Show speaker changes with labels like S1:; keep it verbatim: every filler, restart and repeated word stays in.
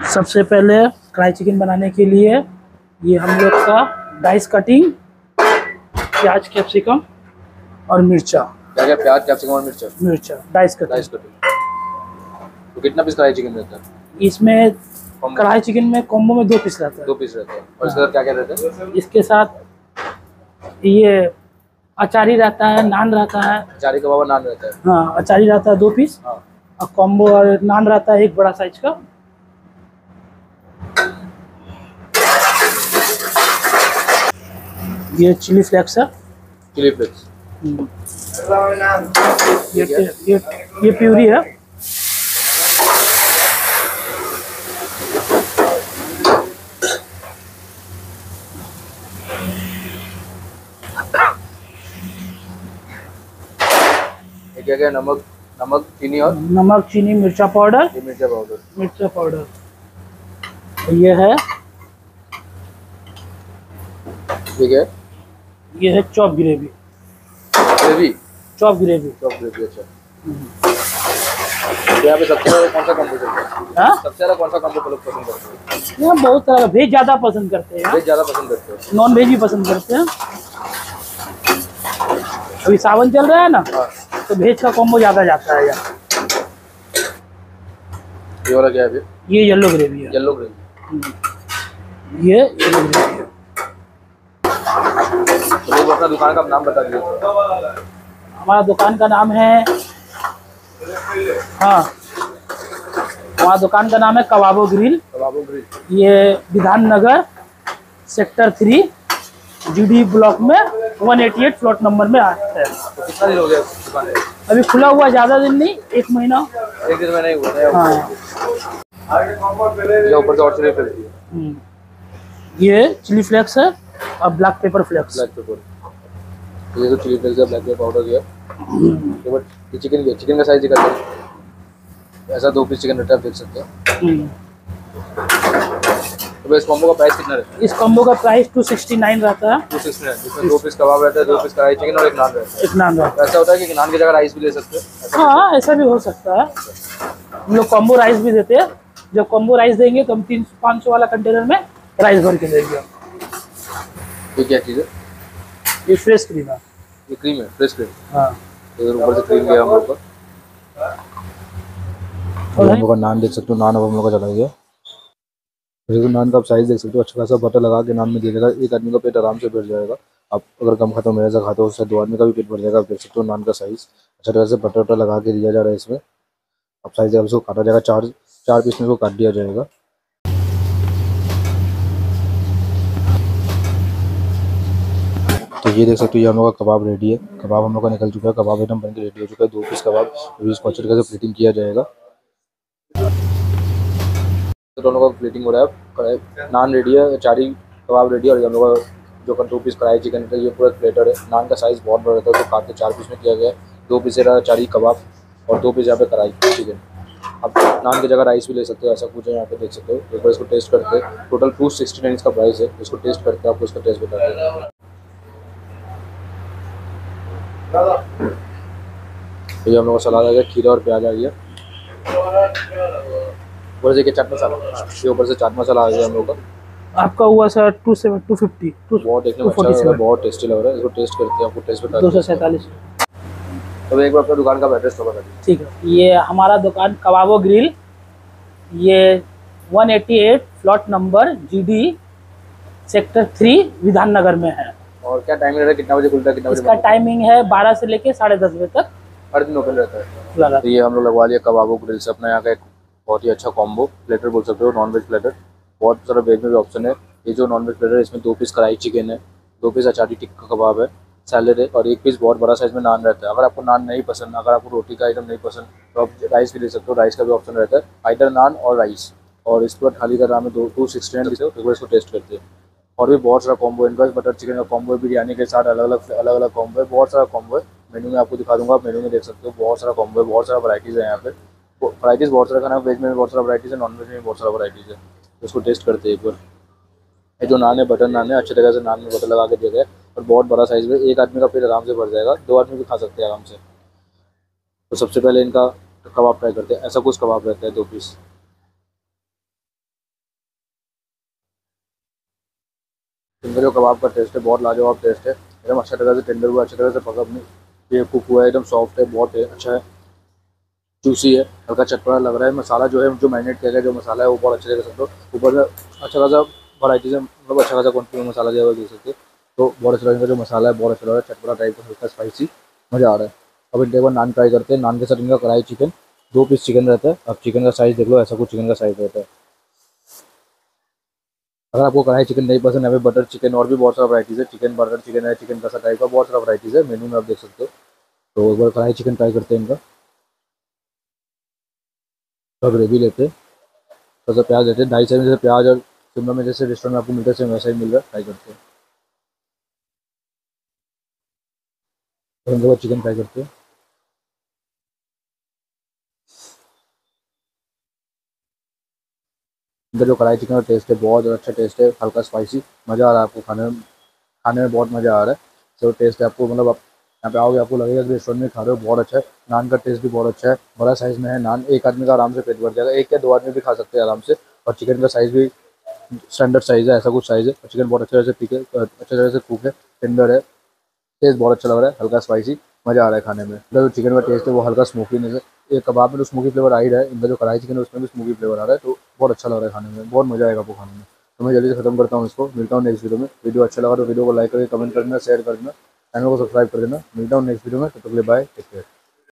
S1: सबसे पहले कढ़ाई चिकन बनाने के लिए ये हम लोग का डाइस कटिंग, प्याज, कैप्सिकम और मिर्चा।
S2: क्या क्या? प्याज, कैप्सिकम और मिर्चा।
S1: मिर्चा डाइस कटिंग।
S2: Dice cutting. तो कितना पीस कढ़ाई चिकन रहता है
S1: इसमें? कढ़ाई चिकन में कॉम्बो में दो पीस रहता है।
S2: दो पीस रहता है। और इसके साथ क्या क्या रहता है?
S1: इसके साथ ये अचारी रहता है, नान रहता है।
S2: अचारी कबाब और नान रहता है।
S1: हाँ, अचारी रहता है दो पीस।
S2: हाँ।
S1: और कॉम्बो और नान रहता है एक बड़ा साइज का। ये चिली फ्लेक्स है।
S2: Chilli flakes.
S1: ये ये ये प्यूरी है।
S2: ये क्या क्या? नमक, नमक, चीनी और
S1: नमक, चीनी, मिर्चा पाउडर।
S2: ये मिर्चा पाउडर।
S1: मिर्चा पाउडर। ये है
S2: ठीक है।
S1: ये है chop gravy.
S2: Gravy?
S1: Chop gravy.
S2: Chop gravy. अच्छा। तो यहाँ पे सबसे ज़्यादा कौन सा कॉम्बो चलता है?
S1: हाँ?
S2: सबसे ज़्यादा कौन सा कॉम्बो लोग पसंद करते हैं?
S1: यहाँ बहुत तरह का वेज ज़्यादा पसंद करते हैं।
S2: वेज ज़्यादा पसंद करते हैं।
S1: नॉन वेज भी पसंद करते हैं। अभी सावन चल रहा है ना। हाँ। तो वेज का कॉम्बो ज़्यादा जाता है यहाँ।
S2: ये वाला क्या है?
S1: ये येलो ग्रेवी है।
S2: Yellow gravy.
S1: ये येलो ग्रेवी है।
S2: तो वो अपना दुकान का नाम बता दीजिए।
S1: हमारा दुकान का नाम है, हाँ, हमारा दुकान का नाम है कबाबो ग्रिल।
S2: कबाबो ग्रिल।
S1: ये Bidhan Nagar sector three GD block में एक सौ अट्ठासी प्लॉट नंबर में आता है।
S2: तो कितना दिन हो गया दुकान है?
S1: अभी खुला हुआ ज़्यादा दिन नहीं, एक महीना।
S2: एक दिन में नहीं हुआ है।
S1: हाँ।
S2: ये ऊपर से और चिली फ्लेक्स है।
S1: ये चिली फ्लेक्स है और black pepper flakes.
S2: Black pepper. ये तो चिली फ्लेक्स है, ब्लैक पेपर पाउडर किया। तो बट ये चिकन है, चिकन का साइज दिखाते हैं। ऐसा दो पीस चिकन रहता है, आप देख सकते हैं। तो इस कॉम्बो का प्राइस कितना रहता है?
S1: इस कॉम्बो का प्राइस टू सिक्सटी नाइन रहता है।
S2: टू सिक्सटी नाइन, जिसमें दो पीस कबाब रहता है, दो पीस कढ़ाई चिकन और एक नान रहता है।
S1: एक नान रहता है।
S2: ऐसा होता है कि नान की जगह राइस भी ले सकते हैं?
S1: हाँ, ऐसा भी हो सकता है। हम लोग कॉम्बो राइस भी देते हैं। जब कॉम्बो राइस देंगे तो हम तीन सौ पाँच सौ वाला कंटेनर में राइस भर के देंगे।
S2: ये क्या चीज़ है?
S1: ये फ्रेश क्रीम है।
S2: ये क्रीम है, फ्रेश क्रीम।
S1: हाँ।
S2: इधर ऊपर से क्रीम गया हम लोग का। और हम लोग का नान देख सकते हो, नान अब हम लोग का चला गया। तो नान का आप साइज देख सकते हो, अच्छा खासा बटर लगा के नान में दिया जाएगा। एक आदमी का पेट आराम से भर जाएगा। आप अगर कम खाता हो, मेरे से खाते हो, उससे दो आदमी का भी पेट भर जाएगा। आप देख सकते हो नान का साइज अच्छा तरह से बटर वटर लगा के दिया जा रहा है इसमें। अब साइज अब इसको काटा जाएगा, चार चार पीस में इसको काट दिया जाएगा। तो ये देख सकते हो, ये हम लोग का कबाब रेडी है। कबाब हम लोग का निकल चुका है। कबाब एकदम बन के रेडी हो चुका है। दो पीस कबाब, इसको अच्छे तरह से प्लेटिंग किया जाएगा। तो दोनों का प्लेटिंग हो रहा है। नान रेडी है, चारी कबाब रेडी है। और हम लोग का जो दो पीस कढ़ाई चिकन का ये पूरा प्लेटर है। नान का साइज़ बहुत बड़ा रहता है, तो काट के चार पीस में किया गया है। दो पीस है चारी कबाब और दो पीस यहाँ पे कढ़ाई चिकन। आप नान की जगह राइस भी ले सकते हो, ऐसा कुछ है यहाँ पे देख सकते हो। एक बार इसको टेस्ट करते हैं। टोटल टू सिक्सटी नाइन इसका प्राइस है। इसको टेस्ट करते हैं, आपको इसका टेस्ट बताते हैं। ये हम लोग का सलाद आ गया, खीरा और प्याज आ गया। ऊपर से चाट मसाला, ये ऊपर से चाट मसाला आ गया हम लोग का।
S1: आपका हुआ sir two seven two fifty.
S2: बहुत देखने में अच्छा लग रहा है, बहुत टेस्टी लग रहा है। इसको टेस्ट करते हैं, आपको टेस्ट बताते हैं।
S1: दो सौ सैंतालीस।
S2: तो एक बार अपने दुकान का एड्रेस तो बता दीजिए।
S1: ठीक है, ये हमारा दुकान कबाबो ग्रिल, ये एक सौ अट्ठासी plot number GD sector three Bidhan Nagar में है।
S2: और क्या टाइमिंग रहता है, कितना बजे खुलता है, कितना बजे?
S1: इसका टाइमिंग है बारह से लेके साढ़े दस बजे तक,
S2: हर दिन ओपन रहता है। तो ये हम लोग लगवा लिया कबाबो ग्रिल से अपना यहाँ का एक बहुत ही अच्छा कॉम्बो प्लेटर बोल सकते हो, नॉन वेज प्लेटर। बहुत सारा वेज में भी ऑप्शन है। ये जो नॉन वेज प्लेटर है, इसमें दो पीस कढ़ाई चिकन है, दो पीस अचारी टिक्का कबाब है, सैलेड है और एक पीस बहुत बड़ा साइज में नान रहता है। अगर आपको नान नहीं पसंद, अगर आपको रोटी का आइटम नहीं पसंद, तो आप राइस भी ले सकते हो। राइस का भी ऑप्शन रहता है, आइदर नान और राइस। और इस पर थाली का दाम है दो टू सिक्सटी नाइन से। एक बार इसको टेस्ट करते हैं। और भी बहुत सारा कॉम्बो है इनका, बटर चिकन का कॉम्बो है, बिरयानी के साथ अलग अलग अलग अलग कॉम्बो है, बहुत सारा कॉम्बो है। मेन्यू में आपको दिखा दूंगा, आप मेन्यू में देख सकते हो। बहुत सारा कॉम्बो है, बहुत सारा वैराइटीज़ है यहाँ पे। वैराइटीज़ बहुत सारा खाना है, वेज में भी बहुत सारा वैराइटीज़ है, नॉन वेज में भी बहुत सारा वैराइटीज़ है। तो इसको टेस्ट करते हैं एक बार। ये जो नान है बटर नान है, अच्छे तरह से नान में बटर लगा के दिया गया है और बहुत बड़ा साइज़ में। एक आदमी का पेट आराम से भर जाएगा, दो आदमी भी खा सकते हैं आराम से। तो सबसे पहले इनका कबाब ट्राई करते हैं। ऐसा कुछ कबाब रहता है, दो पीस। इनका जो कबाब का टेस्ट है बहुत लाजवाब टेस्ट है, एकदम अच्छा तरह से टेंडर हुआ, अच्छी तरह से पका नहीं, ये कुक हुआ है, एकदम सॉफ्ट है, बहुत अच्छा है, जूसी है, हल्का चटपटा लग रहा है। मसाला जो है जो मैरिनेट किया गया जो मसाला है वो बहुत अच्छे से कर सकते हो, ऊपर से अच्छा खासा वराइटी से मतलब अच्छा खासा क्वान्टिटी में मसाला दिया हुआ देख सकते हो, तो बहुत अच्छा लगेगा। जो मसाला है बहुत अच्छा लग रहा है, चटपटा टाइप का, हल्का स्पाइसी, मज़ा आ रहा है। अब इनके बाद नान ट्राई करते हैं। नान के साथ इनका कढ़ाई चिकन, दो पीस चिकन रहता है। अब चिकन का साइज़ देख लो, ऐसा कुछ चिकन का साइज़ रहता है। अगर आपको कढ़ाई चिकन नहीं पसंद है, बटर चिकन और भी बहुत सारा वराइटीज़ है, चिकन बर्गर चिकन है, चिकन कसा टाइप का बहुत सारा वराइटीज़ है, मेनू में आप देख सकते हो। तो एक बार कढ़ाई चिकन ट्राई करते हैं इनका। तो ग्रेवी लेते हैं, थोड़ा सा प्याज लेते हैं, ढाई सौ जैसे प्याज और शिमला में जैसे रेस्टोरेंट में आपको मिलता है सेम वैसा ही मिल रहा है, ट्राई करते हैं। तो इनके बाद चिकन फ्राई करते हैं। इनका जो कढ़ाई चिकन का टेस्ट है बहुत अच्छा टेस्ट है, हल्का स्पाइसी, मज़ा आ रहा है आपको खाने में, खाने में बहुत मज़ा आ रहा है। जो टेस्ट है आपको मतलब आप यहाँ पे आओगे आपको लगेगा कि रेस्टोरेंट में खा रहे हो, बहुत अच्छा है। नान का टेस्ट भी बहुत अच्छा है, बड़ा साइज़ में है नान, एक आदमी का आराम से पेट भर जाएगा, एक या दो आदमी भी खा सकते हैं आराम से। और चिकन का साइज़ भी स्टैंडर्ड साइज़ है, ऐसा कुछ साइज़ है। चिकन बहुत अच्छे तरह से पीके अच्छे तरह से कुक है, टेंडर है, टेस्ट बहुत अच्छा लग रहा है, हल्का स्पाइसी, मज़ा आ रहा है खाने में। इनका जो चिकन का टेस्ट है वो हल्का स्मोकीनेस है, ये कबाब में जो स्मोकी फ्लेवर आ ही रहा है, इनका जो कढ़ाई चिकन है उसमें भी स्मोकी फ्लेवर आ रहा है, तो बहुत अच्छा लग रहा है खाने में, बहुत मज़ा आएगा आपको खाने में। तो मैं जल्दी से खत्म करता हूँ इसको, मिलता हूँ नेक्स्ट वीडियो में। वीडियो अच्छा लगा तो वीडियो को लाइक करके कमेंट कर देना, शेयर कर देना, चैनल को सब्सक्राइब कर देना। मिलता हूँ नेक्स्ट वीडियो में, तब तक के लिए बाय, टेक केयर।